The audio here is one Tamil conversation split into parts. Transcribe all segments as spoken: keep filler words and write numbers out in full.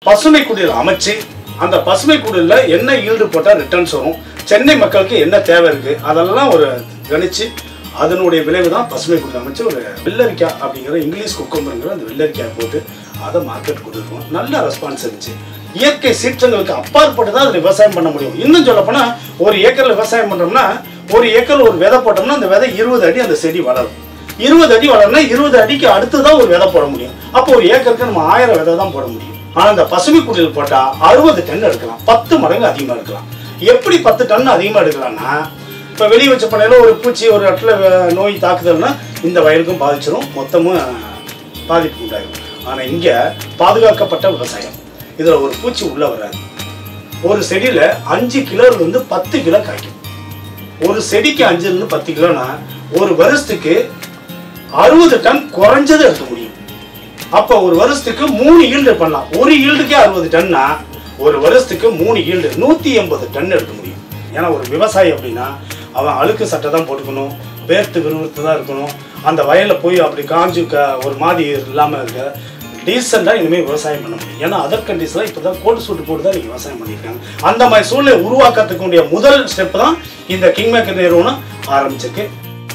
பசுமை குடில் அமைச்சு அந்த பசுமை குடில்ல என்ன ஈல்டு போட்டால் ரிட்டர்ன்ஸ் வரும், சென்னை மக்களுக்கு என்ன தேவை இருக்கு அதெல்லாம் ஒரு கணிச்சு அதனுடைய விளைவு தான் பசுமை குடில் அமைச்சு ஒரு வெள்ளரிக்காய் அப்படிங்கிற இங்கிலீஷ் குக்கம்பருங்கிற அந்த வெள்ளரிக்காய் போட்டு அதை மார்க்கெட் கொடுத்துருக்கோம். நல்ல ரெஸ்பான்ஸ் இருந்துச்சு. இயற்கை சீற்றங்களுக்கு அப்பாற்பட்டு தான் அதில் விவசாயம் பண்ண முடியும். இன்னும் சொல்ல போனால் ஒரு ஏக்கரில் விவசாயம் பண்ணுறோம்னா ஒரு ஏக்கர் ஒரு விதை போட்டோம்னா அந்த விதை இருபது அடி அந்த செடி வளரும். இருபது அடி வளர்னா இருபது அடிக்கு அடுத்து தான் ஒரு விதை போட முடியும். அப்போ ஒரு ஏக்கருக்கு நம்ம ஆயிரம் விதை தான் போட முடியும். ஆனால் அந்த பசுமை குடில் போட்டால் அறுபது டன் எடுக்கலாம், பத்து மடங்கு அதிகமாக எடுக்கலாம். எப்படி பத்து டன் அதிகமாக எடுக்கலாம்னா, இப்போ வெளியே வச்ச பண்ணையில் ஒரு பூச்சி ஒரு இடத்துல நோய் தாக்குதல்னா இந்த வயலுக்கும் பாதிச்சிடும், மொத்தமும் பாதிப்பு உண்டாகும். ஆனால் இங்கே பாதுகாக்கப்பட்ட விவசாயம், இதில் ஒரு பூச்சி உள்ளே வராது. ஒரு செடியில் அஞ்சு கிலோலேருந்து பத்து கிலோ காய்க்கும். ஒரு செடிக்கு அஞ்சுலேருந்து பத்து கிலோனா ஒரு வருஷத்துக்கு அறுபது டன் குறைஞ்சது எடுக்க முடியும். அப்போ ஒரு வருஷத்துக்கு மூணு ஈல்டு பண்ணலாம். ஒரு ஈல்டுக்கே அறுபது டன்னா ஒரு வருஷத்துக்கு மூணு ஈல்டு நூற்றி எண்பது டன் எடுக்க முடியும். ஏன்னா ஒரு விவசாயி அப்படின்னா அவன் அழுக்கு சட்டை தான் போட்டுக்கணும், வேர்த்து விறுவிறுத்து தான் இருக்கணும். அந்த வயலில் போய் அப்படி காஞ்சு க ஒரு மாதிரி இல்லாமல் இருக்க டீசெண்டாக இனிமேல் விவசாயம் பண்ண முடியும். ஏன்னா அதர் கண்ட்ரீஸ்லாம் இப்போ தான் கோட் சூட்டு போட்டு தான் நீங்கள் விவசாயம் பண்ணியிருக்காங்க. அந்த மாதிரி சூழ்நிலை உருவாக்கத்துக்குரிய முதல் ஸ்டெப் தான் இந்த கிங்மேக்கர் நிறுவனம் ஆரம்பிச்சிருக்கு.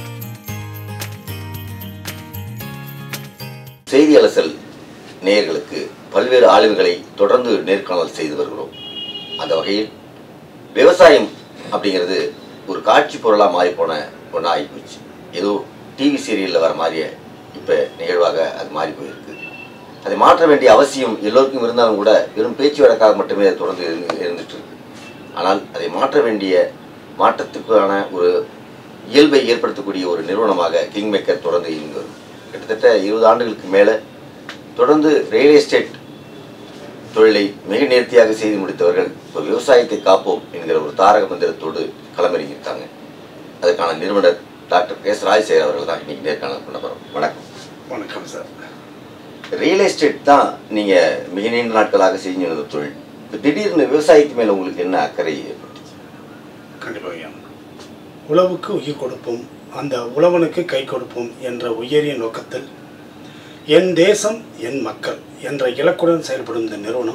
செய்தி அலசல் நேயர்களுக்கு பல்வேறு ஆய்வுகளை தொடர்ந்து நேர்காணல் செய்து வருகிறோம். அந்த வகையில் விவசாயம் அப்படிங்கிறது ஒரு காட்சி பொருளாக மாறி போன ஒன்றா ஆகிப்போச்சு. ஏதோ டிவி சீரியலில் வர மாதிரியே இப்போ நிகழ்வாக அது மாறி போயிருக்கு. அதை மாற்ற வேண்டிய அவசியம் எல்லோருக்கும் இருந்தாலும் கூட வெறும் பேச்சு வழக்காக மட்டுமே அது தொடர்ந்து இருந்துட்டு இருக்கு. ஆனால் அதை மாற்ற வேண்டிய மாற்றத்துக்கான ஒரு இயல்பை ஏற்படுத்தக்கூடிய ஒரு நிறுவனமாக கிங்மேக்கர் தொடர்ந்து இருந்து வரும். கிட்டத்தட்ட இருபது ஆண்டுகளுக்கு மேலே தொடர்ந்து ரியல் எஸ்டேட் தொழிலை மிக நேர்த்தியாக செய்து முடித்தவர்கள் இப்போ விவசாயத்தை காப்போம் என்கிற ஒரு தாரக மந்திரத்தோடு களமிறங்கியிருக்காங்க. அதுக்கான நிறுவனர் டாக்டர் எஸ் ராஜசேகர் அவர்கள் தான் இன்னைக்கு நேர்காணல் பண்ண போகிறோம். வணக்கம். வணக்கம் சார். ரியல் எஸ்டேட் தான் நீங்கள் மிக நீண்ட நாட்களாக செஞ்சு வந்த தொழில். இப்போ திடீர்னு விவசாயத்து மேலே உங்களுக்கு என்ன அக்கறை ஏற்பட்டுச்சு? கண்டிப்பாக உழவுக்கு உயிர் கொடுப்போம், அந்த உழவனுக்கு கை கொடுப்போம் என்ற உயரிய நோக்கத்தில் என் தேசம் என் மக்கள் என்ற இலக்குடன் செயல்படும் இந்த நிறுவனம்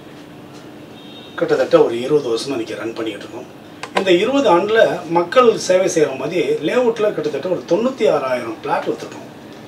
கிட்டத்தட்ட ஒரு இருபது வருஷமாக இன்றைக்கி ரன் பண்ணிக்கிட்டு இருக்கோம். இந்த இருபது ஆண்டில் மக்கள் சேவை செய்கிற மாதிரி லேஅவுட்டில் கிட்டத்தட்ட ஒரு தொண்ணூற்றி ஆறாயிரம் பிளாட் விற்றுருக்கோம்.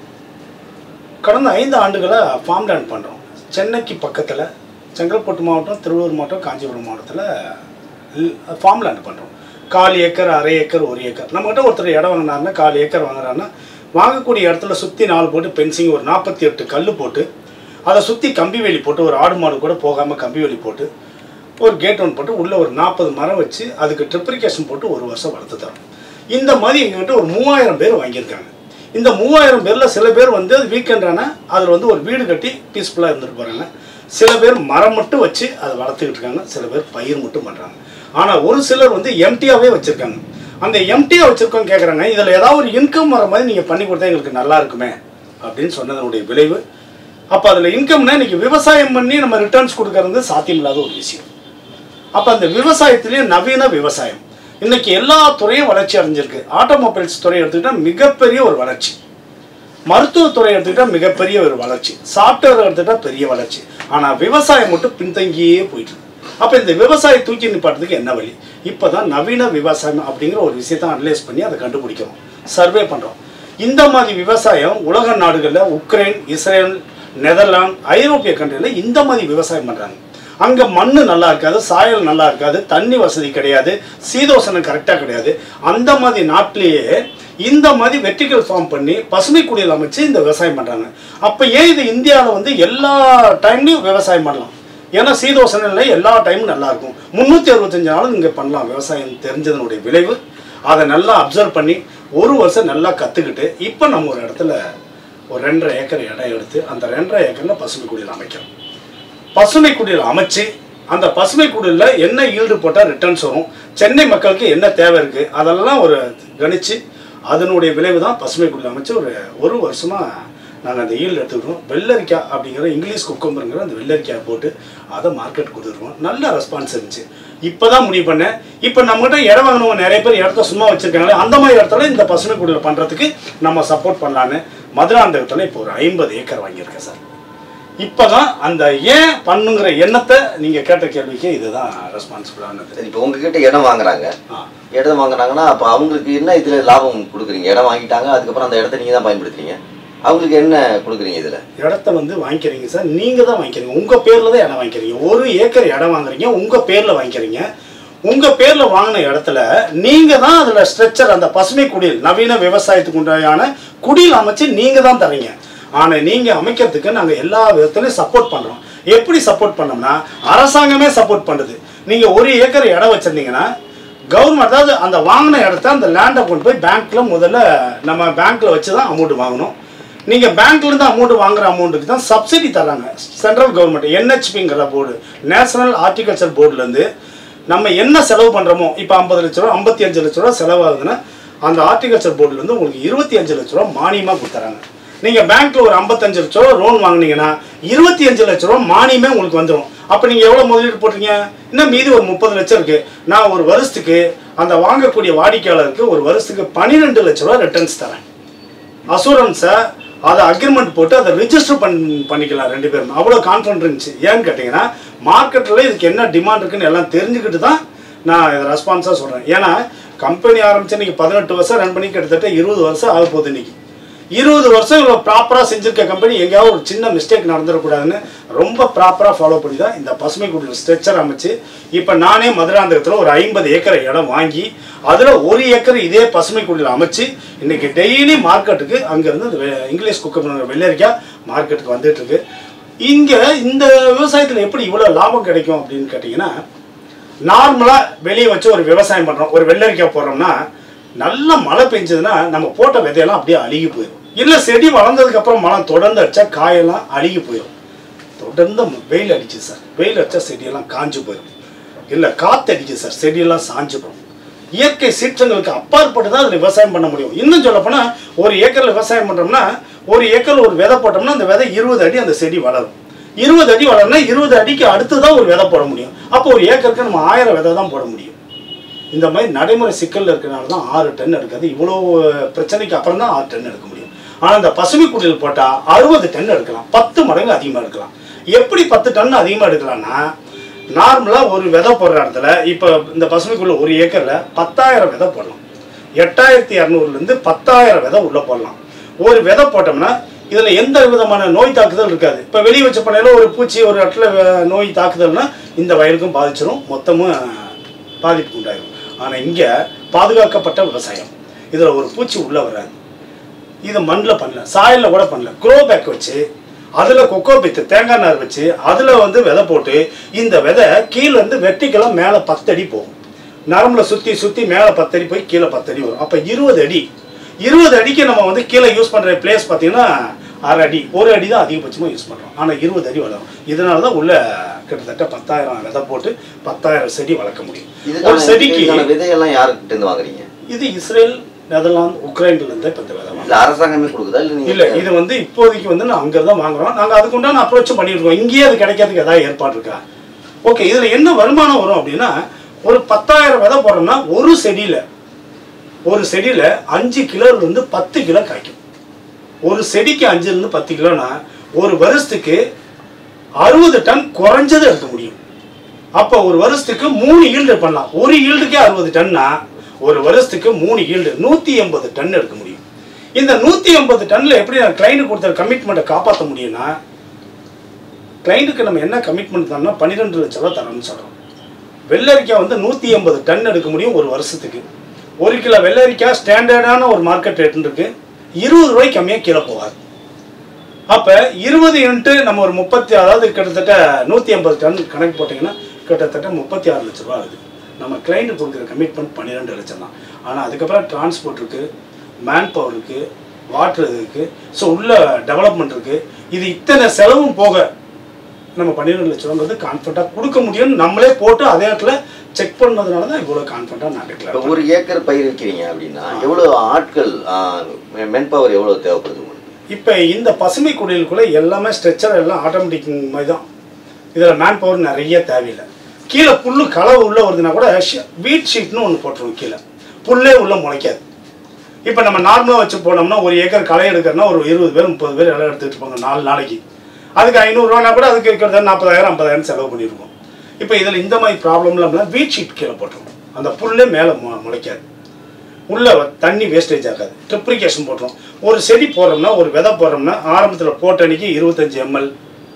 கடந்த ஐந்து ஆண்டுகளாக ஃபார்ம் லேண்ட் பண்ணுறோம். சென்னைக்கு பக்கத்தில் செங்கல்பட்டு மாவட்டம், திருவள்ளூர் மாவட்டம், காஞ்சிபுரம் மாவட்டத்தில் ஃபார்ம் லேண்ட் பண்ணுறோம். கால் ஏக்கர், அரை ஏக்கர், ஒரு ஏக்கர். நம்மகிட்ட ஒருத்தர் இடம் வாங்கினாருன்னா கால் ஏக்கர் வாங்குறாருன்னா வாங்கக்கூடிய இடத்துல சுற்றி நாலு போட்டு பென்சிங் ஒரு நாற்பத்தி எட்டு கல் போட்டு அதை சுற்றி கம்பி வேலி போட்டு ஒரு ஆடு மாடு கூட போகாமல் கம்பி வேலி போட்டு ஒரு கேட் ஒன்று போட்டு உள்ளே ஒரு நாற்பது மரம் வச்சு அதுக்கு ட்ரிப்ளிகேஷன் போட்டு ஒரு வருஷம் வளர்த்து தரோம். இந்த மாதிரி எங்ககிட்ட ஒரு மூவாயிரம் பேர் வாங்கியிருக்காங்க. இந்த மூவாயிரம் பேரில் சில பேர் வந்து அது வீக்கெண்டான அதில் வந்து ஒரு வீடு கட்டி பீஸ்ஃபுல்லாக இருந்துட்டு போகிறாங்க. சில பேர் மரம் மட்டும் வச்சு அதை வளர்த்துக்கிட்டு இருக்காங்க. சில பேர் பயிர் மட்டும் பண்ணுறாங்க. ஆனால் ஒரு சிலர் வந்து எம்டியாகவே வச்சுருக்காங்க. அந்த எம்டியாக வச்சுருக்கோன்னு கேட்குறாங்க, இதில் ஏதாவது ஒரு இன்கம் வர மாதிரி நீங்கள் பண்ணி கொடுத்தா எங்களுக்கு நல்லா இருக்குமே அப்படின்னு சொன்னதனுடைய விளைவு. அப்போ அதில் இன்கம்னா இன்றைக்கி விவசாயம் பண்ணி நம்ம ரிட்டர்ன்ஸ் கொடுக்கறது சாத்தியமில்லாத ஒரு விஷயம். அப்போ அந்த விவசாயத்திலேயே நவீன விவசாயம் இன்றைக்கி எல்லா துறையும் வளர்ச்சி அடைஞ்சிருக்கு. ஆட்டோமொபைல்ஸ் துறை எடுத்துக்கிட்டால் மிகப்பெரிய ஒரு வளர்ச்சி, மருத்துவத்துறை எடுத்துக்கிட்டால் மிகப்பெரிய ஒரு வளர்ச்சி, சாஃப்ட்வேர் எடுத்துக்கிட்டால் பெரிய வளர்ச்சி. ஆனால் விவசாயம் மட்டும் பின்தங்கியே போயிட்டு இருக்கு. அப்போ இந்த விவசாயம் தூக்கி நிப்பாட்டுறதுக்கு என்ன வழி? இப்போ தான் நவீன விவசாயம் அப்படிங்கிற ஒரு விஷயத்தை அனலைஸ் பண்ணி அதை கண்டுபிடிக்கிறோம், சர்வே பண்ணுறோம். இந்த மாதிரி விவசாயம் உலக நாடுகளில் உக்ரைன், இஸ்ரேல், நெதர்லாந்து, ஐரோப்பிய கண்ட்ரியில் இந்த மாதிரி விவசாயம் பண்ணுறாங்க. அங்கே மண் நல்லா இருக்காது, சாயல் நல்லா இருக்காது, தண்ணி வசதி கிடையாது, சீதோசனம் கரெக்டாக கிடையாது. அந்த மாதிரி நாட்டிலேயே இந்த மாதிரி வெர்டிகல் ஃபார்ம் பண்ணி பசுமை குடியில் அமைச்சு இந்த விவசாயம் பண்ணுறாங்க. அப்போ ஏன் இது இந்தியாவில் வந்து எல்லா டைம்லையும் விவசாயம் பண்ணலாம்? ஏன்னா சீதோசனில் எல்லா டைமும் நல்லாயிருக்கும். முந்நூற்றி அறுபத்தஞ்சு நாளும் இங்கே பண்ணலாம். விவசாயம் தெரிஞ்சதனுடைய விளைவு அதை நல்லா அப்சர்வ் பண்ணி ஒரு வருஷம் நல்லா கற்றுக்கிட்டு இப்போ நம்ம ஒரு இடத்துல ஒரு ரெண்டரை ஏக்கர் இடம் எடுத்து அந்த ரெண்டரை ஏக்கரில் பசுமை குடியில் அமைக்கிறோம். பசுமை குடியில் அமைச்சு அந்த பசுமை குடியில் என்ன ஈல்டு போட்டால் ரிட்டர்ன்ஸ் வரும், சென்னை மக்களுக்கு என்ன தேவை இருக்குது அதெல்லாம் ஒரு கணிச்சு அதனுடைய விளைவு தான் பசுமை குடியில் அமைச்சு ஒரு ஒரு வருஷமாக நாங்கள் அந்த ஈல்டு எடுத்துக்கிட்டோம். வெள்ளரிக்காய் அப்படிங்கிற இங்கிலீஷ் குக்கம்பருங்கிற அந்த வெள்ளரிக்காய் போட்டு அதை மார்க்கெட் கொடுத்துருக்கோம். நல்ல ரெஸ்பான்ஸ் இருந்துச்சு. இப்போ தான் முடிவு பண்ணேன், இப்போ நம்மகிட்ட இடம் வாங்கினவங்க நிறைய பேர் இடத்த சும்மா வச்சுருக்காங்களே, அந்த மாதிரி இடத்துல இந்த பசுமை குடியில் பண்ணுறதுக்கு நம்ம சப்போர்ட் பண்ணலான்னு மதுராந்தகத்தில் இப்போ ஒரு ஐம்பது ஏக்கர் வாங்கியிருக்கேன் சார். இப்போதான் அந்த ஏன் பண்ணுங்கிற எண்ணத்தை நீங்கள் கேட்ட கேள்விக்கு இதுதான் ரெஸ்பான்சிபிளானது. இப்போ உங்ககிட்ட இடம் வாங்குறாங்க, இடம் வாங்குறாங்கன்னா அப்போ அவங்களுக்கு என்ன இதில் லாபம் கொடுக்குறீங்க? இடம் வாங்கிட்டாங்க, அதுக்கப்புறம் அந்த இடத்த நீங்கள் தான் பயன்படுத்துறீங்க, அவங்களுக்கு என்ன கொடுக்குறீங்க? இதில் இடத்த வந்து வாங்கிக்கிறீங்க சார், நீங்கள் தான் வாங்கிக்கிறீங்க, உங்கள் பேரில் தான் இடம் வாங்கிக்கிறீங்க. ஒரு ஏக்கர் இடம் வாங்குறீங்க, உங்கள் பேரில் வாங்கிக்கிறீங்க. உங்கள் பேரில் வாங்கின இடத்துல நீங்கள் தான் அதில் ஸ்ட்ரக்சர், அந்த பசுமை குடில், நவீன விவசாயத்துக்கு உண்டான குடில் அமைச்சு நீங்கள் தான் தரீங்க. ஆனால் நீங்கள் அமைக்கிறதுக்கு நாங்கள் எல்லா விதத்துலையும் சப்போர்ட் பண்ணுறோம். எப்படி சப்போர்ட் பண்ணோம்னா, அரசாங்கமே சப்போர்ட் பண்ணுது. நீங்கள் ஒரு ஏக்கர் இடம் வச்சுருந்தீங்கன்னா கவர்மெண்ட், அதாவது அந்த வாங்கின இடத்த, அந்த லேண்டை கொண்டு போய் பேங்க்கில் முதல்ல நம்ம பேங்க்கில் வச்சு தான் அமௌண்ட் வாங்கணும். நீங்கள் பேங்க்லேருந்து அமௌண்ட் வாங்குற அமௌண்ட்டுக்கு தான் சப்சிடி தராங்க சென்ட்ரல் கவர்மெண்ட். என்ஹெச்பிங்கிற போர்டு, நேஷனல் ஹார்டிகல்ச்சர் போர்டுலேருந்து நம்ம என்ன செலவு பண்ணுறோமோ, இப்போ ஐம்பது லட்ச ரூபா ஐம்பத்தி அஞ்சு லட்ச ரூபா செலவாகுதுன்னா அந்த ஹார்டிகல்ச்சர் போர்டுலேருந்து உங்களுக்கு இருபத்தி அஞ்சு லட்ச ரூபா மானியமாக கொடுத்துறாங்க. நீங்கள் பேங்க்கில் ஒரு ஐம்பத்தஞ்சு லட்ச ரூபா லோன் வாங்கினீங்கன்னா இருபத்தி அஞ்சு லட்ச ரூபா மானியமே உங்களுக்கு வந்துடும். அப்போ நீங்கள் எவ்வளோ முதலீடு போட்டுறீங்க? இன்னும் மீதி ஒரு முப்பது லட்சம் இருக்குது. நான் ஒரு வருஷத்துக்கு அந்த வாங்கக்கூடிய வாடிக்கையாளருக்கு ஒரு வருஷத்துக்கு பன்னிரெண்டு லட்ச ரூபா ரிட்டர்ன்ஸ் தரேன். அசூரன்ஸை அதை அக்ரிமெண்ட் போட்டு அதை ரிஜிஸ்டர் பண் பண்ணிக்கலாம் ரெண்டு பேரும். அவ்வளோ கான்ஃபிடன்ட் இருந்துச்சு. ஏன்னு கேட்டிங்கன்னா, மார்க்கெட்டில் இதுக்கு என்ன டிமாண்ட் இருக்குன்னு எல்லாம் தெரிஞ்சுக்கிட்டு தான் நான் இதை ரெஸ்பான்ஸாக சொல்கிறேன். ஏன்னா கம்பெனி ஆரம்பித்து இன்றைக்கி பதினெட்டு வருஷம் ரன் பண்ணி கிட்டத்தட்ட இருபது வருஷம் ஆக போகுது. இன்றைக்கி இருபது வருஷம் இவ்வளோ ப்ராப்பராக செஞ்சுருக்க கம்பெனி எங்கேயாவது ஒரு சின்ன மிஸ்டேக் நடந்துடக்கூடாதுன்னு ரொம்ப ப்ராப்பராக ஃபாலோ பண்ணி தான் இந்த பசுமை குடில் ஸ்ட்ரக்சர் அமைச்சு இப்போ நானே மதுராந்தகத்தில் ஒரு ஐம்பது ஏக்கர் இடம் வாங்கி அதில் ஒரு ஏக்கர் இதே பசுமை குடில் அமைச்சு இன்றைக்கி டெய்லி மார்க்கெட்டுக்கு அங்கேருந்து இந்த இங்கிலீஷ் குக்கர் வெள்ளரிக்காய் மார்க்கெட்டுக்கு வந்துட்டுருக்கு. இங்கே இந்த விவசாயத்தில் எப்படி இவ்வளோ லாபம் கிடைக்கும் அப்படின்னு கேட்டிங்கன்னா, நார்மலாக வெளியே வச்சு ஒரு விவசாயம் பண்ணுறோம், ஒரு வெள்ளரிக்காய் போடுறோம்னா நல்ல மழை பெஞ்சதுன்னா நம்ம போட்ட விதையெல்லாம் அப்படியே அழுகி போயிடும். இல்லை செடி வளர்ந்ததுக்கப்புறம் மழை தொடர்ந்து அடித்தா காயெல்லாம் அழுகி போயிடும். தொடர்ந்து வெயில் அடிச்சு சார், வெயில் அடித்தா செடியெல்லாம் காஞ்சு போயிடும். இல்லை காற்று அடிச்சு சார், செடியெல்லாம் சாஞ்சு போயிடும். இயற்கை சீற்றங்களுக்கு அப்பாற்பட்டு தான் அதில் விவசாயம் பண்ண முடியும். இன்னும் சொல்லப்போனால் ஒரு ஏக்கரில் விவசாயம் பண்ணுறோம்னா ஒரு ஏக்கரில் ஒரு விதை போட்டோம்னா அந்த விதை இருபது அடி அந்த செடி வளரும். இருபது அடி வளர்னா இருபது அடிக்கு அடுத்து தான் ஒரு விதை போட முடியும். அப்போ ஒரு ஏக்கருக்கு நம்ம ஆயிரம் விதை தான் போட முடியும். இந்த மாதிரி நடைமுறை சிக்கல் இருக்கிறனால தான் ஆறு டன் எடுக்காது. இவ்வளோ பிரச்சனைக்கு அப்புறம் தான் ஆறு டன் எடுக்க முடியும். ஆனால் இந்த பசுமை குடில் போட்டால் அறுபது டன் எடுக்கலாம், பத்து மடங்கு அதிகமாக எடுக்கலாம். எப்படி பத்து டன் அதிகமாக எடுக்கலாம்னா, நார்மலாக ஒரு விதை போடுற இடத்துல இப்போ இந்த பசுமைக்குள்ள ஒரு ஏக்கரில் பத்தாயிரம் விதை போடலாம். எட்டாயிரத்தி இரநூறுலேருந்து பத்தாயிரம் விதை உள்ளே போடலாம். ஒரு விதை போட்டோம்னா இதில் எந்த விதமான நோய் தாக்குதல் இருக்காது. இப்போ வெளியே வச்ச பண்ணையில் ஒரு பூச்சி ஒரு இடத்துல நோய் தாக்குதல்னா இந்த வயலுக்கும் பாதிச்சிடும், மொத்தமும் பாதிப்பு உண்டாயிடும். ஆனால் இங்கே பாதுகாக்கப்பட்ட விவசாயம், இதில் ஒரு பூச்சி உள்ளே வராது. இது மண்ணில் பண்ணல, சாயலில் கூட பண்ணல, க்ரோ பேக் வச்சு அதில் கொக்கோ பித்து தேங்காய் நார் வச்சு அதில் வந்து விதை போட்டு இந்த விதை கீழே இருந்து வெட்டிக்கெல்லாம் மேலே பத்தடி போகும். நரம்புல சுற்றி சுற்றி மேலே பத்தடி போய் கீழே பத்தடி வரும். அப்போ இருபது அடி இருபது அடிக்கு நம்ம வந்து கீழே யூஸ் பண்ணுற பிளேஸ் பார்த்தீங்கன்னா அரை அடி, ஒரு அடி தான் அதிகபட்சமாக யூஸ் பண்ணுறோம். ஆனால் இருபது அடி வளரும். இதனால தான் உள்ள கிட்டத்தட்ட பத்தாயிரம் விதை போட்டு பத்தாயிரம் செடி வளர்க்க முடியும். ஒரு செடிக்கு விதையெல்லாம் யாருக்கிட்ட இருந்து வாங்குறீங்க? இது இஸ்ரேல், நெதர்லாந்து, உக்ரைன்லேருந்து இப்போ இந்த விதை அரசாங்கமே கொடுக்குதா இல்லை? இல்லை, இது வந்து இப்போதைக்கு வந்து நான் அங்கே தான் வாங்குறோம். நாங்கள் அதுக்குண்டான அப்ரோச்சும் பண்ணியிருக்கோம். இங்கேயே அது கிடைக்கிறதுக்கு ஏதாவது ஏற்பாடு இருக்கா? ஓகே, இதில் என்ன வருமானம் வரும் அப்படின்னா, ஒரு பத்தாயிரம் விதை போடுறோம்னா ஒரு செடியில் ஒரு செடியில் அஞ்சு கிலோலேருந்து பத்து கிலோ காய்க்கும். ஒரு செடிக்கு அஞ்சுலேருந்து பத்து கிலோனா ஒரு வருஷத்துக்கு அறுபது டன் குறைஞ்சது எடுக்க முடியும். அப்போ ஒரு வருஷத்துக்கு மூணு ஈல்டு பண்ணலாம். ஒரு ஈல்டுக்கே அறுபது டன்னா ஒரு வருஷத்துக்கு மூணு ஈல்டு நூற்றி எண்பது டன் எடுக்க முடியும். இந்த நூற்றி எண்பது டன்னில் எப்படி நான் கிளைண்ட்டுக்கு கொடுத்த கமிட்மெண்ட்டை காப்பாற்ற முடியும்னா, கிளைண்ட்டுக்கு நம்ம என்ன கமிட்மெண்ட் தரோம்னா பன்னிரெண்டு லட்ச ரூபா தரோம்னு சொல்கிறோம். வெள்ளரிக்காய் வந்து நூற்றி எண்பது டன் எடுக்க முடியும் ஒரு வருஷத்துக்கு. ஒரு கிலோ வெள்ளரிக்காய் ஸ்டாண்டர்டான ஒரு மார்க்கெட் ரேட்டுன்னு இருக்குது, இருபது ரூபாய்க்கு கம்மியாக கீழே போகாது. அப்போ இருபது இன்ட்டு நம்ம ஒரு முப்பத்தி அதாவது கிட்டத்தட்ட நூற்றி ஐம்பது டன் கணக்கு போட்டிங்கன்னா கிட்டத்தட்ட முப்பத்தி ஆறு லட்ச ரூபா ஆகுது. நம்ம கிளைண்ட்டு கொடுக்குற கமிட்மெண்ட் பன்னிரெண்டு லட்சம் தான். ஆனால் அதுக்கப்புறம் டிரான்ஸ்போர்ட் இருக்குது, மேன் பவர் இருக்குது, வாட்டர் இருக்குது, ஸோ உள்ள டெவலப்மெண்ட் இருக்குது. இது இத்தனை செலவும் போக நம்ம பன்னிரெண்டு லட்ச ரூபாங்கிறது கான்ஃபிடண்ட்டாக கொடுக்க முடியும்னு நம்மளே போட்டு அதே இடத்துல செக் பண்ணதுனால தான் இவ்வளோ கான்ஃபிடண்ட்டாக நான் எடுக்கலாம். ஒரு ஏக்கர் பயிர் வைக்கிறீங்க அப்படின்னா எவ்வளோ ஆட்கள், மென் பவர் எவ்வளோ தேவைப்படுது உங்களுக்கு? இப்போ இந்த பசுமை குடிலுக்குள்ளே எல்லாமே ஸ்ட்ரெச்சர் எல்லாம் ஆட்டோமேட்டிக் மாதிரி தான். இதில் மேன் பவர் நிறைய தேவையில்லை. கீழே புல்லு களவு உள்ளே வருதுன்னா கூட வீட் ஷீட்னு ஒன்று போட்டுருவோம். கீழே புல்லே உள்ளே முளைக்காது. இப்போ நம்ம நார்மலாக வச்சு போனோம்னா ஒரு ஏக்கர் களை எடுக்கிறோன்னா ஒரு இருபது பேர் முப்பது பேர் எல்லாம் எடுத்துகிட்டு போங்க நாலு நாளைக்கு. அதுக்கு ஐநூறுரூவானா கூட அதுக்கு இருக்கிறத நாற்பதாயிரம் ஐம்பதாயிரம் செலவு பண்ணியிருக்கோம். இப்போ இதில் இந்த மாதிரி ப்ராப்ளம்லாம் வீட் ஷீட் கீழே போட்டுருவோம். அந்த புல்லே மேலே மு முளைக்காது, உள்ளே தண்ணி வேஸ்டேஜ் ஆகாது. ட்ரிப்ளிகேஷன் போட்டுரும். ஒரு செடி போடுறோம்னா ஒரு விதை போடுறோம்னா ஆரம்பத்தில் போட்ட அன்றைக்கி இருபத்தஞ்சி எம்எல்,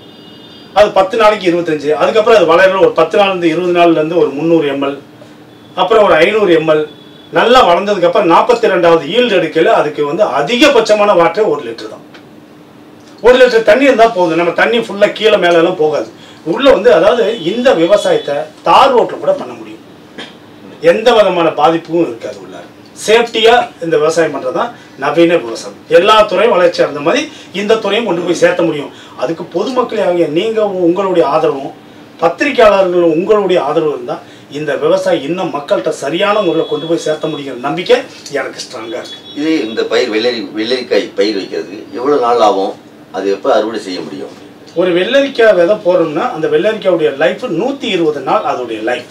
அது பத்து நாளைக்கு இருபத்தஞ்சி, அதுக்கப்புறம் அது வளர ஒரு பத்து நாள்லேருந்து இருபது நாள்லேருந்து ஒரு முந்நூறு எம்எல், அப்புறம் ஒரு ஐநூறு எம்எல், நல்லா வளர்ந்ததுக்கப்புறம் நாற்பத்தி ரெண்டாவது ஈல்டு எடுக்கல அதுக்கு வந்து அதிகபட்சமான வாட்டர் ஒரு லிட்டர் தான். ஒரு லிட்டர் தண்ணி இருந்தால் போதும். நம்ம தண்ணி ஃபுல்லாக கீழே மேலெல்லாம் போகாது. உள்ளே வந்து அதாவது இந்த விவசாயத்தை தார் ரோட்டில் கூட பண்ண முடியும், எந்த விதமான பாதிப்பும் இருக்காது. உள்ள சேஃப்டியாக இந்த விவசாயம் பண்ணுறது தான் நவீன விவசாயம். எல்லா துறையும் வளர்ச்சியாக இருந்த மாதிரி இந்த துறையும் கொண்டு போய் சேர்த்த முடியும். அதுக்கு பொதுமக்களே ஆகிய நீங்கள் உங்களுடைய ஆதரவும் பத்திரிகையாளர்கள் உங்களுடைய ஆதரவு இருந்தால் இந்த விவசாயம் இன்னும் மக்கள்கிட்ட சரியான முறையில் கொண்டு போய் சேர்த்த முடியுங்கிற நம்பிக்கை எனக்கு ஸ்ட்ராங்காக இருக்குது. இது இந்த பயிர் வெள்ளரி வெள்ளரிக்காய் பயிர் வைக்கிறது எவ்வளோ நாள் ஆகும்? அது எப்போ அறுவடை செய்ய முடியும்? ஒரு வெள்ளரிக்காய் விதை போடுறோம்னா அந்த வெள்ளரிக்காவுடைய லைஃப் நூற்றி இருபது நாள் அதோடைய லைஃப்.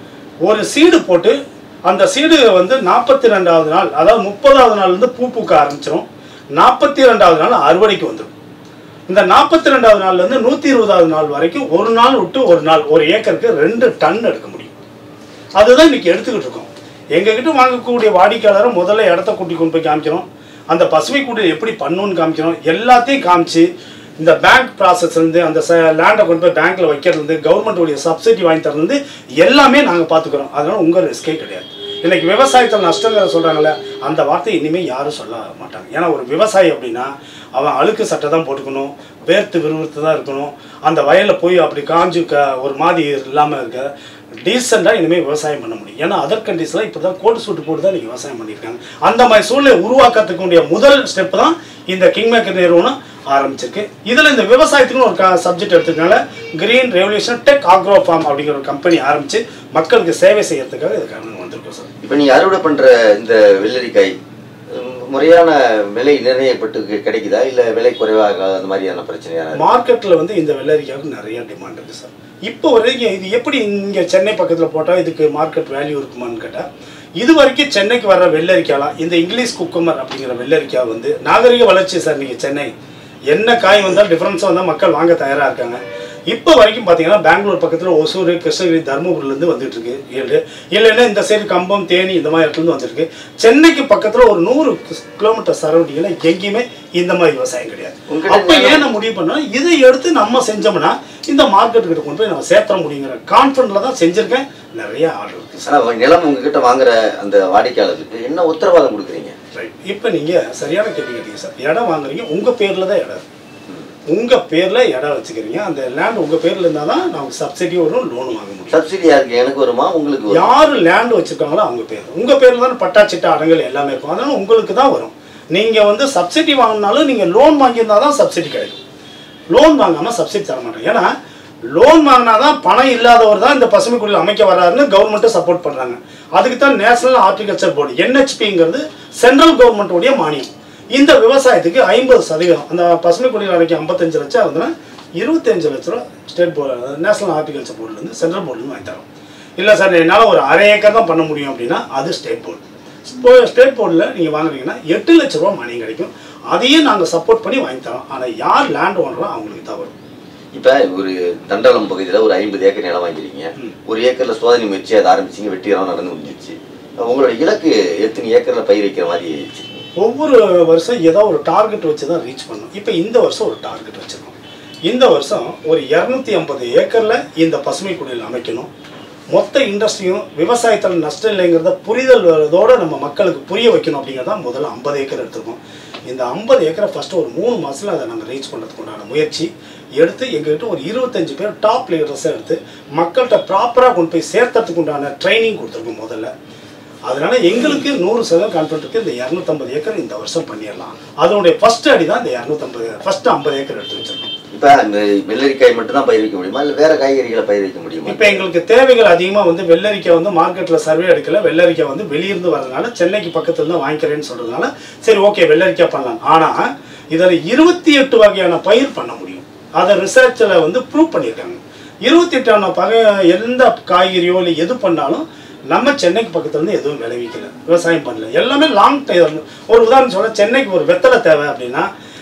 ஒரு சீடு போட்டு அந்த சீடு வந்து நாற்பத்தி ரெண்டாவது நாள், அதாவது முப்பதாவது நாள்லேருந்து பூ பூக்க ஆரம்பிச்சிடும். நாற்பத்தி ரெண்டாவது நாள் அறுவடைக்கு வந்துடும். இந்த நாற்பத்தி ரெண்டாவது நாள்லேருந்து நூற்றி இருபதாவது நாள் வரைக்கும் ஒரு நாள் விட்டு ஒரு நாள் ஒரு ஏக்கருக்கு ரெண்டு டன் எடுக்க முடியும். அதுதான் இன்றைக்கி எடுத்துக்கிட்டு இருக்கோம். எங்ககிட்ட வாங்கக்கூடிய வாடிக்கையாளரை முதல்ல இடத்த கூட்டி கொண்டு போய் காமிக்கிறோம், அந்த பசுமை கூட்டி எப்படி பண்ணணும்னு காமிக்கிறோம். எல்லாத்தையும் காமிச்சு இந்த பேங்க் ப்ராசஸ்லேருந்து அந்த ச லேண்டை கொண்டு போய் பேங்க்கில் வைக்கிறதுலேருந்து கவர்மெண்ட்டுடைய சப்சிடி வாங்கி தரதுலேருந்து எல்லாமே நாங்கள் பார்த்துக்குறோம். அதனால் உங்கள் ரிஸ்கே கிடையாது. இன்றைக்கி விவசாயத்தில் நஷ்டங்கிற சொல்கிறாங்களே அந்த வார்த்தை இனிமேல் யாரும் சொல்ல மாட்டாங்க. ஏன்னா ஒரு விவசாயி அப்படின்னா அவன் அழுக்கு சட்டை தான் போட்டுக்கணும், வேர்த்து விறுவிறுத்து தான் இருக்கணும், அந்த வயலில் போய் அப்படி காஞ்சு க ஒரு மாதிரி இல்லாமல் இருக்க டீசெண்டாக இனிமேல் விவசாயம் பண்ண முடியும். ஏன்னா அதர் கண்ட்ரீஸ்லாம் இப்போ தான் கோட்டு சூட்டு போட்டு தான் நீங்கள் விவசாயம் பண்ணியிருக்காங்க. அந்த மாதிரி சூழ்நிலை உருவாக்கத்துக்குடைய முதல் ஸ்டெப்பு தான் இந்த கிங்மேக்கர் நிறுவனம் ஆரம்பிச்சிருக்கு. இதில் இந்த விவசாயத்துக்குன்னு ஒரு க சப்ஜெக்ட் எடுத்துக்கனால green revolution tech agro farm அப்படிங்கிற ஒரு கம்பெனி ஆரம்பித்து மக்களுக்கு சேவை செய்யறதுக்காக இதுக்காக வந்திருக்கோம் சார். இப்போ நீங்கள் அறுவடை பண்ணுற இந்த வெள்ளரிக்காய் முறையான விலை நிர்ணயப்பட்டு கிடைக்குதா, இல்லை விலை குறைவாக அந்த மாதிரியான பிரச்சனையான? மார்க்கெட்டில் வந்து இந்த வெள்ளரிக்காய்க்கு நிறைய டிமாண்ட் இருக்குது சார். இப்போ வரைக்கும் இது எப்படி இங்கே சென்னை பக்கத்தில் போட்டால் இதுக்கு மார்க்கெட் வேல்யூ இருக்குமான்னு கேட்டால், இது வரைக்கும் சென்னைக்கு வர்ற வெள்ளரிக்காய்லாம் இந்த இங்கிலீஷ் குக்குமர் அப்படிங்கிற வெள்ளரிக்காய் வந்து நாகரிக வளர்ச்சி சார். நீங்கள் சென்னை என்ன காய் வந்தாலும் டிஃப்ரென்ஸாக வந்தால் மக்கள் வாங்க தயாராக இருக்காங்க. இப்போ வரைக்கும் பார்த்தீங்கன்னா பெங்களூர் பக்கத்தில் ஒசூர், கிருஷ்ணகிரி, தருமபுரிலேருந்து வந்துட்டு இருக்கு ஏழு, இல்லைன்னா இந்த சைடு கம்பம், தேனி இந்த மாதிரி இடத்துலேருந்து வந்துருக்கு. சென்னைக்கு பக்கத்தில் ஒரு நூறு கிலோமீட்டர் சரௌண்டிங்கில் எங்கேயுமே இந்த மாதிரி விவசாயம் கிடையாது. அப்போ ஏன் நான் முடிவு பண்ணோம், இதை எடுத்து நம்ம செஞ்சோம்னா இந்த மார்க்கெட்டுக்கிட்ட கொண்டு போய் நம்ம சேர்த்த முடியுங்கிற கான்ஃபிடென்ட்ல தான் செஞ்சுருக்கேன். நிறைய ஆர்டர் இருக்குது சார். ஆனால் நிலம் உங்ககிட்ட வாங்குற அந்த வாடிக்கையாளருக்கு என்ன உத்தரவாதம் கொடுக்குறீங்க? ரைட், இப்போ நீங்கள் சரியான கேள்வி கேட்டீங்க சார். இடம் வாங்குறீங்க, உங்கள் பேரில் தான் இடம், உங்கள் பேரில் இடம் வச்சுக்கிறீங்க. அந்த லேண்ட் உங்கள் பேரில் இருந்தால் தான் நமக்கு சப்சிடி வரும், லோன் வாங்க முடியும். சப்சிடி யாருக்கு? எனக்கு வருமா உங்களுக்கு? யார் லேண்ட் வச்சுருக்காங்களோ அவங்க பேர், உங்கள் பேரில் தான் பட்டா சிட்டா அடங்கல் எல்லாமே இருக்கும். அதனால் உங்களுக்கு தான் வரும். நீங்கள் வந்து சப்சிடி வாங்கினாலும் நீங்கள் லோன் வாங்கியிருந்தால் தான் சப்சிடி கிடைக்கும். லோன் வாங்காமல் சப்சிடி தர மாட்டோம். ஏன்னா லோன் வாங்கினா தான் பணம் இல்லாதவர் தான் இந்த பசுமை குடில் அமைக்க வர்றாருன்னு கவர்மெண்ட்டை சப்போர்ட் பண்ணுறாங்க. அதுக்கு தான் நேஷனல் ஹார்டிகல்ச்சர் போர்டு என்ஹெச்பிங்கிறது சென்ட்ரல் கவர்மெண்ட்டுடைய மானியம். இந்த விவசாயத்துக்கு ஐம்பது சதவீதம் அந்த பசுமை குடில் அணைக்கு ஐம்பத்தஞ்சு லட்சம் இருந்ததுன்னா இருபத்தஞ்சு லட்ச ரூபா ஸ்டேட் போர்டு நேஷனல் ஹார்டிகல்ச்சர் போர்டுலேருந்து சென்ட்ரல் போர்டுலேருந்து வாங்கி தரோம். இல்லை சார் என்னால் ஒரு அரை ஏக்கர் தான் பண்ண முடியும் அப்படின்னா அது ஸ்டேட் போர்டு. இப்போ ஸ்டேட் போர்டில் நீங்கள் வாங்குறீங்கன்னா எட்டு லட்ச ரூபா மானியம் கிடைக்கும். அதையும் நாங்கள் சப்போர்ட் பண்ணி வாங்கி தரோம். ஆனால் யார் லேண்ட் ஓனரோ அவங்களுக்கு தான் வரும். இப்போ ஒரு தண்டலம் பகுதியில் ஒரு ஐம்பது ஏக்கர் நிலம் வாங்கிருக்கீங்க. ஒரு ஏக்கரில் சோதனை முயற்சி அதை ஆரம்பிச்சிங்க, வெற்றிகரமாக நடந்து முடிஞ்சிச்சு. உங்களோட இலக்கு எத்தனை ஏக்கரில் பயிர் வைக்கிற மாதிரி வச்சுருக்கீங்க? ஒவ்வொரு வருஷம் ஏதோ ஒரு டார்கெட் வச்சு தான் ரீச் பண்ணணும். இப்போ இந்த வருஷம் ஒரு டார்கெட் வச்சுருக்கோம். இந்த வருஷம் ஒரு இரநூத்தி ஐம்பது ஏக்கரில் இந்த பசுமை குடில் அமைக்கணும். மொத்த இண்டஸ்ட்ரியும் விவசாயத்தில் நஷ்டம் இல்லைங்கிறத புரிதல் வரதோடு நம்ம மக்களுக்கு புரிய வைக்கணும். அப்படிங்கிறத முதல்ல ஐம்பது ஏக்கர் எடுத்துருக்கோம். இந்த ஐம்பது ஏக்கரை ஃபஸ்ட்டு ஒரு மூணு மாதத்தில் அதை நாங்கள் ரீச் பண்ணுறதுக்கு உண்டான முயற்சி எடுத்து எங்கள்கிட்ட ஒரு இருபத்தஞ்சு பேர் டாப் லீடர்ஸை எடுத்து மக்கள்கிட்ட ப்ராப்பராக கொண்டு போய் சேர்த்ததுக்கு உண்டான ட்ரைனிங் கொடுத்துருக்கோம் முதல்ல. அதனால எங்களுக்கு நூறு சதவீதம் கான்ஃபிடன்ட் இருக்குது. இந்த இரநூத்தம்பது ஏக்கர் இந்த வருஷம் பண்ணிடலாம். அதனுடைய ஃபர்ஸ்ட் அடி தான் இந்த இரநூத்தம்பது ஃபர்ஸ்ட் ஐம்பது ஏக்கர் எடுத்து வச்சிருக்கோம். இப்போ அந்த வெள்ளரிக்காய் மட்டும் தான் பயிர் வைக்க முடியுமா, இல்லை வேற காய்கறிகளை பயிர் வைக்க முடியுமா? இப்போ எங்களுக்கு தேவைகள் அதிகமாக வந்து வெள்ளரிக்காய் வந்து மார்க்கெட்டில் சர்வே எடுக்கல. வெள்ளரிக்காய் வந்து வெளியிருந்து வரதுனால சென்னைக்கு பக்கத்தில் தான் வாங்கிக்கிறேன்னு சொல்றதுனால சரி ஓகே வெள்ளரிக்காய் பண்ணலாம். ஆனால் இதில் இருபத்தி எட்டு வகையான பயிர் பண்ண முடியும். அதை ரிசர்ச்சில் வந்து ப்ரூவ் பண்ணியிருக்காங்க. இருபத்தி எட்டான பகை எந்த காய்கறியோ இல்லை எது பண்ணாலும் நம்ம சென்னைக்கு பக்கத்துலேருந்து எதுவும் விளைவிக்கல, விவசாயம் பண்ணல. எல்லாமே லாங் டைம். ஒரு உதாரணம் சொல்ல, சென்னைக்கு ஒரு வெத்தலை தேவை அப்படின்னா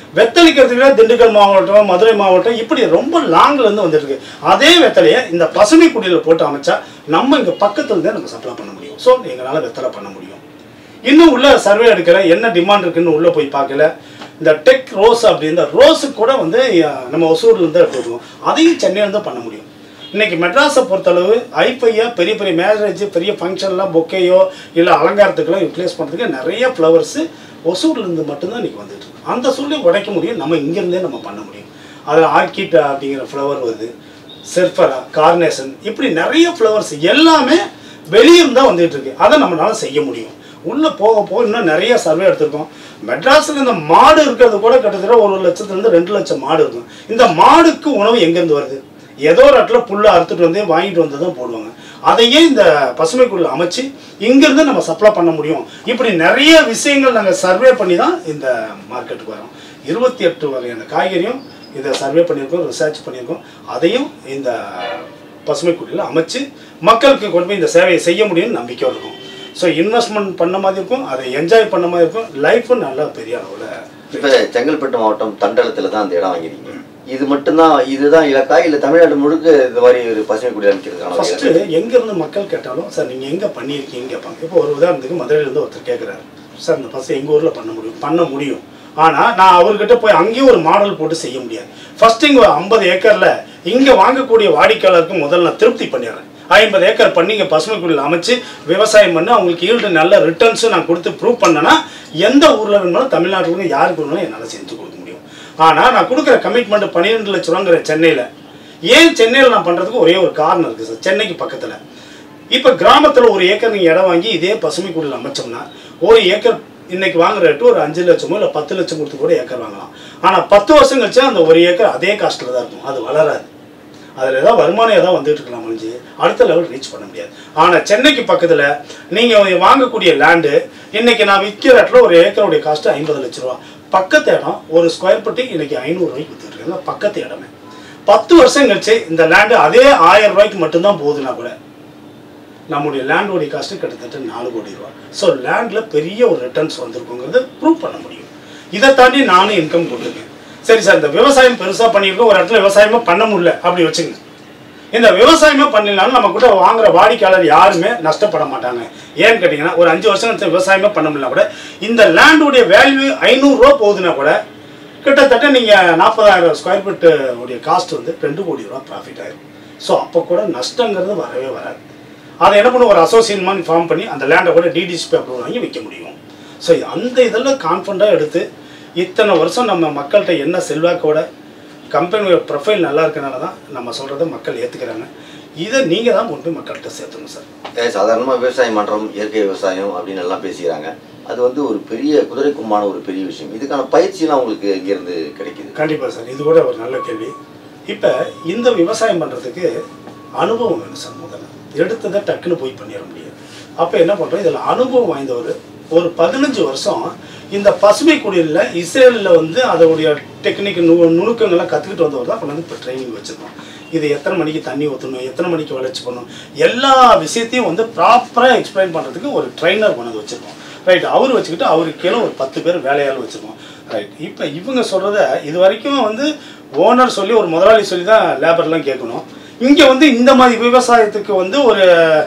வெத்தளிக்கிறதுக்கு திண்டுக்கல் மாவட்டம், மதுரை மாவட்டம் இப்படி ரொம்ப லாங்லேருந்து வந்துருக்கு. அதே வெத்தலையை இந்த பசுமை குடியில் போட்டு அமைச்சா நம்ம இங்கே பக்கத்துலேருந்தே நம்ம சப்ளை பண்ண முடியும். ஸோ எங்களால் வெத்தலை பண்ண முடியும். இன்னும் உள்ள சர்வே எடுக்கிற என்ன டிமாண்ட் இருக்குன்னு உள்ளே போய் பார்க்கல. இந்த டெக் ரோஸ் அப்படின்ற ரோஸுக்கு கூட வந்து நம்ம ஒசூர்லேருந்து எடுத்துருக்கோம். அதையும் சென்னையிலேருந்து பண்ண முடியும். இன்றைக்கி மெட்ராஸை பொறுத்தளவு ஐஃபையாக பெரிய பெரிய மேரேஜ், பெரிய ஃபங்க்ஷன்லாம் பொக்கையோ இல்லை அலங்காரத்துக்கெல்லாம் யூட்டிலைஸ் பண்ணுறதுக்கு நிறைய ஃப்ளவர்ஸு ஒசூர்லேருந்து மட்டும்தான் இன்றைக்கி வந்துட்டு இருக்கு. அந்த சூழ்நிலை உடைக்க முடியும், நம்ம இங்கேருந்தே நம்ம பண்ண முடியும். அதில் ஆர்கிட் அப்படிங்கிற ஃப்ளவர் வருது, செர்ஃபரா, கார்னேஷன், இப்படி நிறைய ஃப்ளவர்ஸ் எல்லாமே வெளியும் தான் வந்துட்டு இருக்கு. அதை நம்மளால செய்ய முடியும். உள்ளே போக போக இன்னும் நிறைய சர்வே எடுத்திருக்கோம். மெட்ராஸில் இந்த மாடு இருக்கிறது கூட கிட்டத்தட்ட ஒரு லட்சத்துலேருந்து ரெண்டு லட்சம் மாடு இருக்கும். இந்த மாடுக்கு உணவு எங்கேருந்து வருது? ஏதோ ஒரு இடத்துல புல்லை அறுத்துட்டு வந்து வாங்கிட்டு வந்து தான் போடுவாங்க. அதையே இந்த பசுமைக்குள்ள அமைச்சு இங்கேருந்து நம்ம சப்ளை பண்ண முடியும். இப்படி நிறைய விஷயங்கள் நாங்கள் சர்வே பண்ணி தான் இந்த மார்க்கெட்டுக்கு வரோம். இருபத்தி எட்டு வகையான காய்கறியும் இதை சர்வே பண்ணியிருக்கோம், ரிசர்ச் பண்ணியிருக்கோம். அதையும் இந்த பசுமைக்குடியில் அமைச்சு மக்களுக்கு கொண்டு போய் இந்த சேவையை செய்ய முடியும்னு நம்பிக்கை இருக்கும். ஸோ இன்வெஸ்ட்மெண்ட் பண்ண மாதிரி இருக்கும், அதை என்ஜாய் பண்ண மாதிரி இருக்கும், லைஃப்பும் நல்லா பெரிய அளவில். இப்போ செங்கல்பட்டு மாவட்டம் தண்டலத்தில் தான் அந்த இடம் வாங்கிருக்கீங்க. இது மட்டும்தான், இதுதான் இலக்கா இல்லை தமிழ்நாடு முழுக்க இந்த மாதிரி ஒரு பசுமை குடி அமைக்கிறதுக்கான? ஃபஸ்ட்டு எங்கேருந்து மக்கள் கேட்டாலும் சார் நீங்கள் எங்கே பண்ணியிருக்கீங்கன்னு கேட்பாங்க. இப்போ ஒரு உதாரணத்துக்கு மதுரையிலேருந்து ஒருத்தர் கேட்குறாரு, சார் இந்த பசு எங்கள் ஊரில் பண்ண முடியும் பண்ண முடியும் ஆனால் நான் அவர்கிட்ட போய் அங்கேயும் ஒரு மாடல் போட்டு செய்ய முடியாது. ஃபஸ்ட்டு இங்கே ஐம்பது ஏக்கரில் இங்கே வாங்கக்கூடிய வாடிக்கையாளருக்கு முதல்ல நான் திருப்தி பண்ணிடுறேன். ஐம்பது ஏக்கர் பண்ணி இங்கே பசுமை குடியில் அமைச்சு விவசாயம் பண்ணி அவங்களுக்கு ஈல்டு நல்ல ரிட்டர்ன்ஸும் நான் கொடுத்து ப்ரூவ் பண்ணேன்னா எந்த ஊரில் வேணுமாலும் தமிழ்நாட்டில் யாருக்கு வேணுமாலும் என்னால் செஞ்சு கொடுக்க முடியும். ஆனால் நான் கொடுக்குற கமிட்மெண்ட் பன்னிரெண்டு லட்ச ரூபாங்கிற சென்னையில், ஏன் சென்னையில் நான் பண்ணுறதுக்கு ஒரே ஒரு காரணம் இருக்குது சார். சென்னைக்கு பக்கத்தில் இப்போ கிராமத்தில் ஒரு ஏக்கர் நீங்கள் இடம் வாங்கி இதே பசுமை குடியில் அமைச்சோம்னா ஒரு ஏக்கர் இன்னைக்கு வாங்குற ரேட்டு ஒரு அஞ்சு லட்சமோ இல்லை பத்து லட்சம் கொடுத்து கூட ஏக்கர் வாங்கலாம். ஆனால் பத்து வருஷம் கழிச்சா அந்த ஒரு ஏக்கர் அதே காஸ்ட்டில் தான் இருக்கும், அது வளராது. அதில் ஏதாவது வருமானம் ஏதாவது வந்துட்டு இருக்கலாம் முடிஞ்சு அடுத்த லெவல் ரீச் பண்ண முடியாது. ஆனால் சென்னைக்கு பக்கத்தில் நீங்கள் வாங்கக்கூடிய லேண்டு இன்னைக்கு நான் விற்கிற இடத்துல ஒரு ஏக்கருடைய காஸ்ட்டு ஐம்பது லட்ச ரூபா. பக்கத்து இடம் ஒரு ஸ்கொயர் ஃபீட்டு இன்னைக்கு ஐநூறுரூவாய்க்கு விற்றுருக்காங்க. பக்கத்து இடமே பத்து வருஷம் கழிச்சு இந்த லேண்டு அதே ஆயிரம் ரூபாய்க்கு மட்டும்தான் போகுதுன்னா கூட நம்முடைய லேண்டோடைய காஸ்ட்டு கிட்டத்தட்ட நாலு கோடி ரூபா. ஸோ லேண்டில் பெரிய ஒரு ரிட்டர்ன்ஸ் வந்திருக்குங்கிறத ப்ரூவ் பண்ண முடியும். இதை தாண்டி நானும் இன்கம் கொடுத்துருக்கேன். சரி சார், இந்த விவசாயம் பெருசாக பண்ணியிருக்கோம், ஒரு இடத்துல விவசாயமாக பண்ண முடியல அப்படி வச்சுங்க. இந்த விவசாயமே பண்ணலாலும் நம்ம கூட வாங்குற வாடிக்கையாளர் யாருமே நஷ்டப்பட மாட்டாங்க. ஏன்னு கேட்டிங்கன்னா ஒரு அஞ்சு வருஷம் கழிச்சு விவசாயமே பண்ண முடியல கூட இந்த லேண்டுடைய வேல்யூ ஐநூறுரூவா போகுதுன்னா கூட கிட்டத்தட்ட நீங்கள் நாற்பதாயிரம் ஸ்கொயர் ஃபீட்டு உடைய காஸ்ட் வந்து ரெண்டு கோடி ரூபா ப்ராஃபிட் ஆகிடும். ஸோ அப்போ கூட நஷ்டங்கிறது வரவே வராது. அதை என்ன பண்ண ஒரு அசோசியேட் மாதிரி ஃபார்ம் பண்ணி அந்த லேண்டை கூட டிடிசிபி அப்ரூவல் வாங்கி விற்க முடியும். ஸோ அந்த இதெல்லாம் கான்ஃபிடண்ட்டாக எடுத்து இத்தனை வருஷம் நம்ம மக்கள்கிட்ட என்ன செல்வாக்கோட கம்பெனியோட ப்ரொஃபைல் நல்லா இருக்கனால தான் நம்ம சொல்கிறத மக்கள் ஏற்றுக்கிறாங்க. இதை நீங்கள் தான் கொண்டு போய் மக்கள்கிட்ட சேர்த்துணும் சார். சாதாரணமாக விவசாயம் பண்ணுறோம், இயற்கை விவசாயம் அப்படின்னு எல்லாம் பேசிக்கிறாங்க. அது வந்து ஒரு பெரிய குதிரைக்குமான ஒரு பெரிய விஷயம். இதுக்கான பயிற்சியெலாம் உங்களுக்கு இங்கேருந்து கிடைக்குது? கண்டிப்பாக சார், இது கூட ஒரு நல்ல கேள்வி. இப்போ இந்த விவசாயம் பண்ணுறதுக்கு அனுபவம் வேணும் சார். முதல்ல எடுத்ததை டக்குன்னு போய் பண்ணிட முடியாது. அப்போ என்ன பண்ணுறோம், இதில் அனுபவம் வாய்ந்தவர் ஒரு பதினஞ்சு வருஷம் இந்த பசுமை குடியில் இஸ்ரேலில் வந்து அதோடைய டெக்னிக் நு நுணுக்கங்கள்லாம் கற்றுக்கிட்டு வந்தவர் தான் கொண்டு வந்து இப்போ ட்ரைனிங் வச்சுருக்கோம். இது எத்தனை மணிக்கு தண்ணி ஊற்றணும், எத்தனை மணிக்கு வளர்ச்சி பண்ணணும், எல்லா விஷயத்தையும் வந்து ப்ராப்பராக எக்ஸ்பிளைன் பண்ணுறதுக்கு ஒரு ட்ரைனர் கொண்டு வந்து வச்சுருக்கோம். ரைட், அவர் வச்சுக்கிட்டு அவருக்கு கீழே ஒரு பத்து பேர் வேலையால் வச்சுருக்கோம். ரைட், இப்போ இவங்க சொல்கிறத இது வரைக்கும் வந்து ஓனர் சொல்லி ஒரு முதலாளி சொல்லி தான் லேபர்லாம் கேட்கணும். இங்கே வந்து இந்த மாதிரி விவசாயத்துக்கு வந்து ஒரு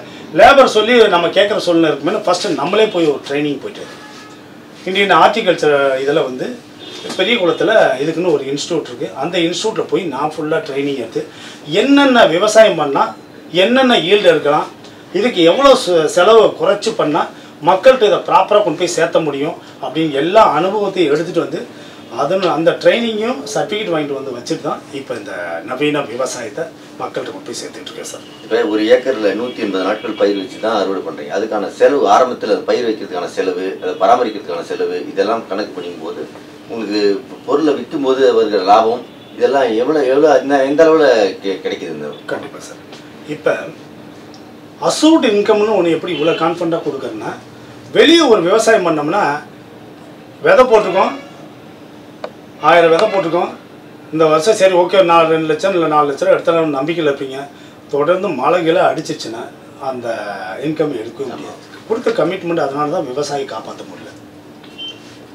லேபர் சொல்லி நம்ம கேட்குற சூழ்நிலை இருக்குமே. ஃபஸ்ட்டு நம்மளே போய் ஒரு ட்ரைனிங் போய்ட்டு இந்தியன் ஹார்டிகல்ச்சர் இதில் வந்து பெரிய குளத்தில் இதுக்குன்னு ஒரு இன்ஸ்டியூட் இருக்குது. அந்த இன்ஸ்டியூட்டில் போய் நான் ஃபுல்லாக ட்ரைனிங் எடுத்து என்னென்ன விவசாயம் பண்ணால் என்னென்ன ஈல்டு இருக்கலாம், இதுக்கு எவ்வளோ செலவை குறைச்சி பண்ணால் மக்கள்கிட்ட இதை ப்ராப்பராக கொண்டு போய் சேர்த்த முடியும் அப்படின்னு எல்லா அனுபவத்தையும் எடுத்துகிட்டு வந்து அதன் அந்த ட்ரைனிங்கையும் சர்டிஃபிகேட் வாங்கிட்டு வந்து வச்சுட்டு தான் இப்போ இந்த நவீன விவசாயத்தை மக்கள்கிட்ட கொண்டு போய் சேர்த்துட்டு இருக்கேன் சார். இப்போ ஒரு ஏக்கரில் நூற்றி எண்பது நாட்கள் பயிர் வச்சு தான் அறுவடை பண்ணுறீங்க. அதுக்கான செலவு ஆரம்பத்தில் அது பயிர் வைக்கிறதுக்கான செலவு, அதை பராமரிக்கிறதுக்கான செலவு, இதெல்லாம் கணக்கு பண்ணும்போது உங்களுக்கு பொருளை விற்கும் போது வருகிற லாபம் இதெல்லாம் எவ்வளோ எவ்வளோ எந்த அளவில் கெ கிடைக்குது? இந்த கண்டிப்பாக சார். இப்போ அசூட் இன்கம்னு ஒன்று எப்படி இவ்வளோ கான்ஃபிடண்ட்டாக கொடுக்குறேன்னா, வெளியே ஒரு விவசாயம் பண்ணோம்னா விதை போட்டிருக்கோம், ஆயிரம் விதை போட்டிருக்கோம், இந்த வருஷம் சரி ஓகே நாலு ரெண்டு லட்சம் இல்லை நாலு லட்சம் எடுத்தாலும் நம்பிக்கையில் இருப்பீங்க. தொடர்ந்து மழைகளை அடிச்சிச்சுன்னா அந்த இன்கம் எடுக்கவே முடியாது. கொடுத்த கமிட்மெண்ட், அதனால தான் விவசாயி காப்பாற்ற முடியல.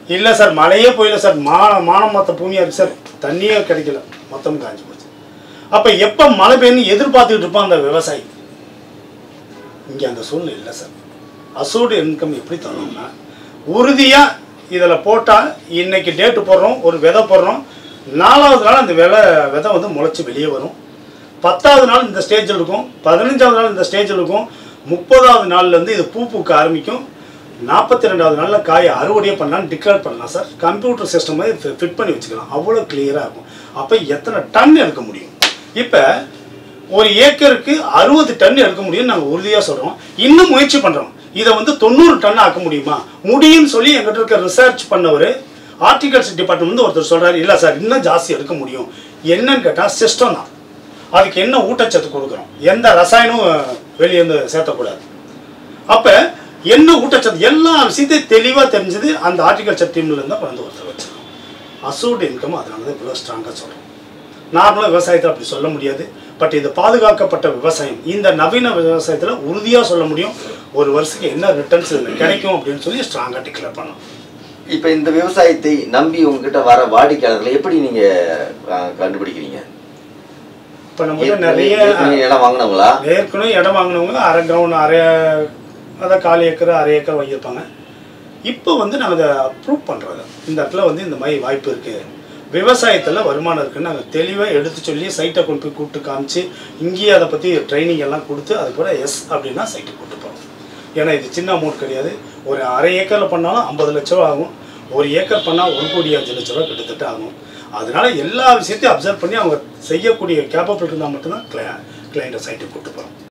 இல்லை சார், மழையே போயில சார். மான மானம் மற்ற பூமியாக இருக்குது சார், தண்ணியே கிடைக்கல, மொத்தம் காஞ்சி போச்சு. அப்போ எப்போ மழை பெய்யணும் எதிர்பார்த்துக்கிட்டு இருப்பான் அந்த விவசாயி. இங்கே அந்த சூழ்நிலை இல்லை சார். அசூர்டு இன்கம் எப்படி தரணும்னா, உறுதியாக இதில் போட்டால் இன்னைக்கு டேட்டு போடுறோம், ஒரு விதை போடுறோம், நாலாவது நாள் அந்த விலை விதை வந்து முளைச்சி வெளியே வரும். பத்தாவது நாள் இந்த ஸ்டேஜில் இருக்கும், பதினஞ்சாவது நாள் இந்த ஸ்டேஜில் இருக்கும், முப்பதாவது நாள்லேருந்து இது பூ பூக்க ஆரம்பிக்கும். நாற்பத்தி ரெண்டாவது நாளில் காயை அறுவடையே பண்ணலான்னு டிக்ளேர் பண்ணலாம் சார். கம்ப்யூட்டர் சிஸ்டம் மாதிரி ஃபிட் பண்ணி வச்சுக்கலாம், அவ்வளோ கிளியராக இருக்கும். அப்போ எத்தனை டன் எடுக்க முடியும்? இப்போ ஒரு ஏக்கருக்கு அறுபது டன் எடுக்க முடியும்னு நாங்கள் உறுதியாக சொல்கிறோம். இன்னும் முயற்சி பண்ணுறோம். இதை வந்து தொண்ணூறு டன் ஆக்க முடியுமா? முடியும்னு சொல்லி எங்கிட்ட இருக்க ரிசர்ச் பண்ணவர் ஹார்டிகல்ச்சர் டிபார்ட்மெண்ட் வந்து ஒருத்தர் சொல்கிறாரு, இல்லை சார் இன்னும் ஜாஸ்தி எடுக்க முடியும். என்னன்னு கேட்டால் சிஸ்டம் தான். அதுக்கு என்ன ஊட்டச்சத்து கொடுக்குறோம், எந்த ரசாயனமும் வெளியேந்து சேர்த்தக்கூடாது. அப்போ என்ன ஊட்டச்சத்து எல்லா விஷயத்தையும் தெளிவாக தெரிஞ்சது அந்த ஹார்டிகல்ச்சர் டீம்லேருந்து தான் வந்து ஒருத்தர் வச்சுருக்கோம். அசூர்டு இன்கம் அதனால தான் இவ்வளோ ஸ்ட்ராங்காக சொல்கிறோம். நார்மலாக விவசாயத்தில் அப்படி சொல்ல முடியாது. பட் இது பாதுகாக்கப்பட்ட விவசாயம். இந்த நவீன விவசாயத்தில் உறுதியாக சொல்ல முடியும் ஒரு வருஷத்துக்கு என்ன ரிட்டர்ன்ஸ் கிடைக்கும் அப்படின்னு சொல்லி ஸ்ட்ராங்காக டிக்ளேர் பண்ணோம். இப்போ இந்த விவசாயத்தை நம்பி உங்ககிட்ட வர வாடிக்கையாளர்களை எப்படி நீங்கள் கண்டுபிடிக்கிறீங்க? இப்போ நம்ம நிறைய இடம் வாங்கினவங்களா? ஏற்கனவே இடம் வாங்கினவங்க அரை கிரவுண்ட் அரை அதான் கால் ஏக்கர் அரை ஏக்கர் வாங்கியிருப்பாங்க. இப்போ வந்து நாங்கள் அதை ப்ரூவ் பண்ணுறது, இந்த இடத்துல வந்து இந்த மாதிரி வாய்ப்பு இருக்குது, விவசாயத்தில் வருமானம் இருக்குன்னு நாங்கள் தெளிவாக எடுத்து சொல்லி சைட்டை கொண்டு போய் கூப்பிட்டு காமிச்சு இங்கேயே அதை பற்றி ட்ரைனிங் எல்லாம் கொடுத்து அது கூட எஸ் அப்படின்னா சைட்டுக்கு கூப்பிட்டு போகிறோம். ஏன்னா இது சின்ன அமௌண்ட் கிடையாது. ஒரு அரை ஏக்கரில் பண்ணாலும் ஐம்பது லட்ச ரூபா ஆகும், ஒரு ஏக்கர் பண்ணால் ஒரு கோடி அஞ்சு லட்ச ரூபா கிட்டத்தட்ட ஆகும். அதனால எல்லா விஷயத்தையும் அப்சர்வ் பண்ணி அவங்க செய்யக்கூடிய கேப்பபிள் இருந்தால் மட்டும்தான் கிளை கிளைண்ட்டை சைட்டுக்கு கூப்பிட்டு போகிறோம்.